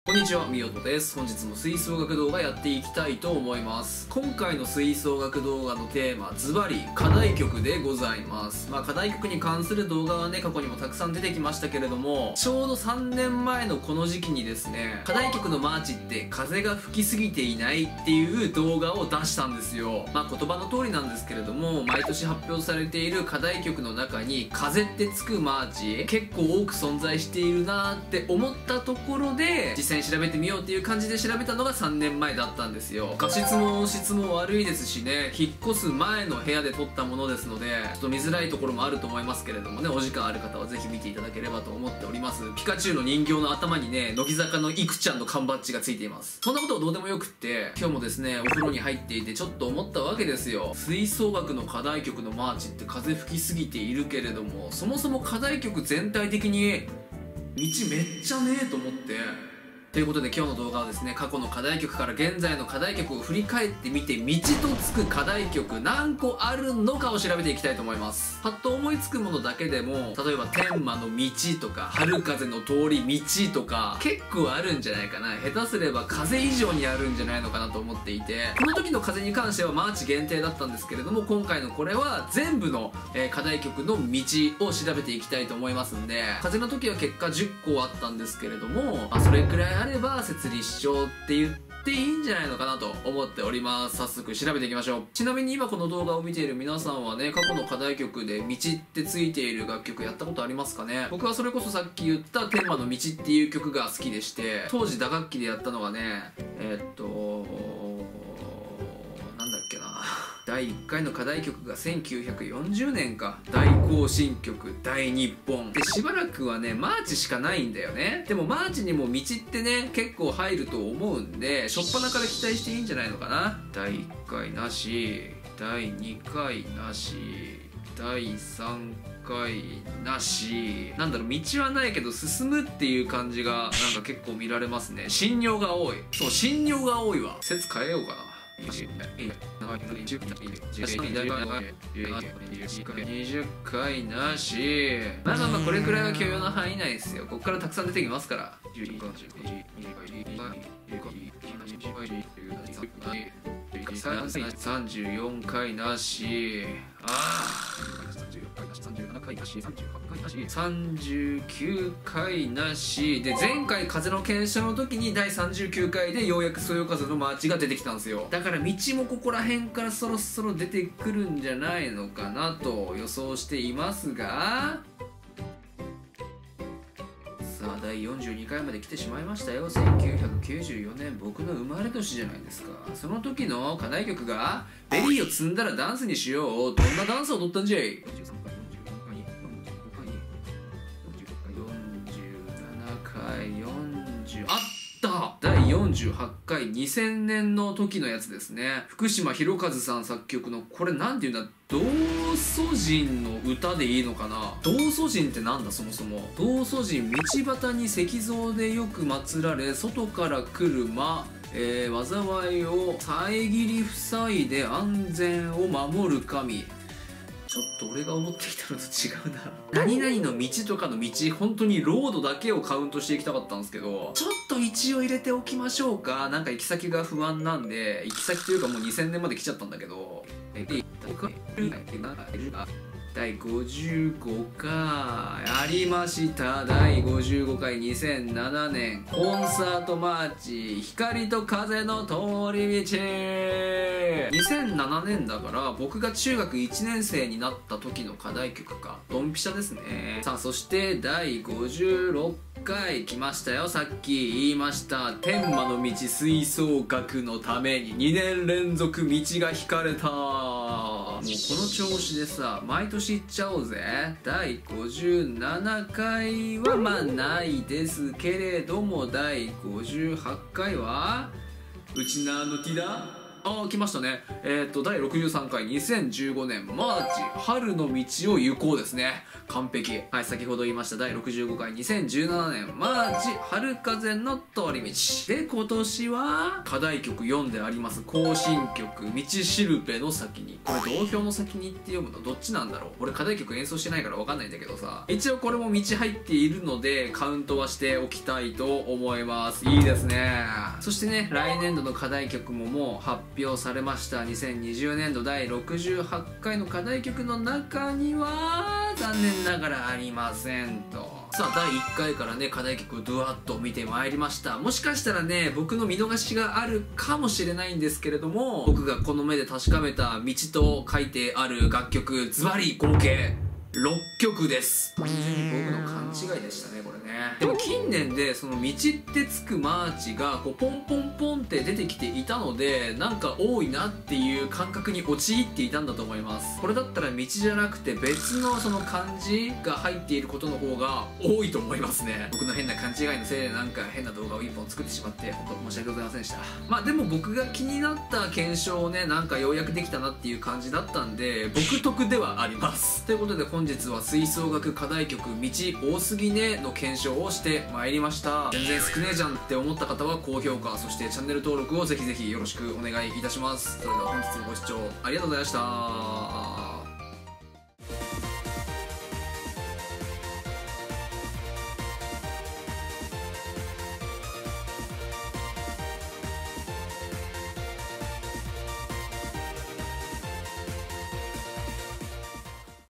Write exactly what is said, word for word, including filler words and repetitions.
こんにちは、みよとです。本日も吹奏楽動画やっていきたいと思います。今回の吹奏楽動画のテーマ、ズバリ課題曲でございます。まあ課題曲に関する動画はね、過去にもたくさん出てきましたけれども、ちょうどさんねんまえのこの時期にですね、課題曲のマーチって風が吹きすぎていないっていう動画を出したんですよ。まあ言葉の通りなんですけれども、毎年発表されている課題曲の中に風ってつくマーチ結構多く存在しているなーって思ったところで、実際調べてみようっていう感じで調べたのがさんねんまえだったんですよ。画質も音質も悪いですしね、引っ越す前の部屋で撮ったものですのでちょっと見づらいところもあると思いますけれどもね、お時間ある方はぜひ見ていただければと思っております。ピカチュウの人形の頭にね、乃木坂のいくちゃんの缶バッジがついています。そんなことはどうでもよくって、今日もですねお風呂に入っていてちょっと思ったわけですよ。吹奏楽の課題曲のマーチって風吹きすぎているけれども、そもそも課題曲全体的に道めっちゃねえと思って、ということで今日の動画はですね、過去の課題曲から現在の課題曲を振り返ってみて、道とつく課題曲何個あるのかを調べていきたいと思います。パッと思いつくものだけでも、例えば天満の道とか春風の通り道とか結構あるんじゃないかな。下手すれば風以上にあるんじゃないのかなと思っていて、この時の風に関してはマーチ限定だったんですけれども、今回のこれは全部の、えー、課題曲の道を調べていきたいと思いますんで、風の時は結果じゅっこあったんですけれども、まあ、それくらいあれば設立証って言っていいんじゃないのかなと思っております。早速調べていきましょう。ちなみに今この動画を見ている皆さんはね、過去の課題曲で道ってついている楽曲やったことありますかね。僕はそれこそさっき言った天満の道っていう曲が好きでして、当時打楽器でやったのがね、えー、っとなんだっけな、だいいっかいの課題曲がせんきゅうひゃくよんじゅうねんか、大行進曲大日本で、しばらくはねマーチしかないんだよね。でもマーチにも道ってね結構入ると思うんで、初っ端から期待していいんじゃないのかな。だいいっかいなし、だいにかいなし、だいさんかいなし、なんだろう、道はないけど進むっていう感じがなんか結構見られますね。信用が多い。そう、信用が多いわ。説変えようかな。にじゅっかいなし。まあまあまあこれくらいは許容の範囲内ですよ。ここからたくさん出てきますから。さんじゅうよんかいなし。ああさんじゅうきゅうかいなしで、前回風の検証の時にだいさんじゅうきゅうかいでようやくそよ風のマーチが出てきたんですよ。だから道もここら辺からそろそろ出てくるんじゃないのかなと予想していますが、さあだいよんじゅうにかいまで来てしまいましたよ。せんきゅうひゃくきゅうじゅうよねん、僕の生まれ年じゃないですか。その時の課題曲がベリーを積んだらダンスにしよう。どんなダンスを踊ったんじゃい。あっただいよんじゅうはちかいにせんねんの時のやつですね。福島博和さん作曲の、これなんて言うんだ、道祖神の歌でいいのかな。道祖神ってなんだそもそも。道祖神、道端に石像でよく祀られ、外から来る魔、えー、災いを遮り塞いで安全を守る神。ちょっと俺が思ってきたのと違うな。何々の道とかの道、本当にロードだけをカウントしていきたかったんですけど、ちょっと一応入れておきましょうか。なんか行き先が不安なんで、行き先というかもうにせんねんまで来ちゃったんだけど、だいごじゅうごかいありました。だいごじゅうごかいにせんななねんコンサートマーチ光と風の通り道。にせんななねんだから僕が中学いちねん生になった時の課題曲か。ドンピシャですね。さあそしてだいごじゅうろっかい来ましたよ。さっき言いました天満の道吹奏楽のためににねんれんぞく道が引かれた。もうこの調子でさ毎年行っちゃおうぜ。だいごじゅうななかいはまあないですけれども、だいごじゅうはちかいはうちなーのティダああ来ましたね。えっとだいろくじゅうさんかいにせんじゅうごねんマーチ春の道を行こうですね。完璧。はい、先ほど言いましただいろくじゅうごかいにせんじゅうななねんマーチ春風の通り道で、今年は課題曲よんであります行進曲道しるべの先に、これ同票の先にって読むのどっちなんだろう。俺課題曲演奏してないから分かんないんだけどさ、一応これも道入っているのでカウントはしておきたいと思います。いいですね。そしてね、来年度の課題曲ももう発表されました。にせんにじゅうねんどだいろくじゅうはちかいの課題曲の中には残念ながらありませんと。さあだいいっかいからね課題曲をドゥワッと見てまいりました。もしかしたらね僕の見逃しがあるかもしれないんですけれども、僕がこの目で確かめた道と書いてある楽曲ズバリ合計ろっきょくです。完全に僕の勘違いでしたねこれね。でも近年でその道ってつくマーチがこうポンポンポンって出てきていたので、なんか多いなっていう感覚に陥っていたんだと思います。これだったら道じゃなくて別のその漢字が入っていることの方が多いと思いますね。僕の変な勘違いのせいでなんか変な動画をいっぽん作ってしまって本当申し訳ございませんでした。まあでも僕が気になった検証をねなんかようやくできたなっていう感じだったんで僕得ではあります。ということで本日は吹奏楽課題曲道多すぎねの検証をしてまいりました。全然少ねえじゃんって思った方は高評価、そしてチャンネル登録をぜひぜひよろしくお願いいたします。それでは本日もご視聴ありがとうございました。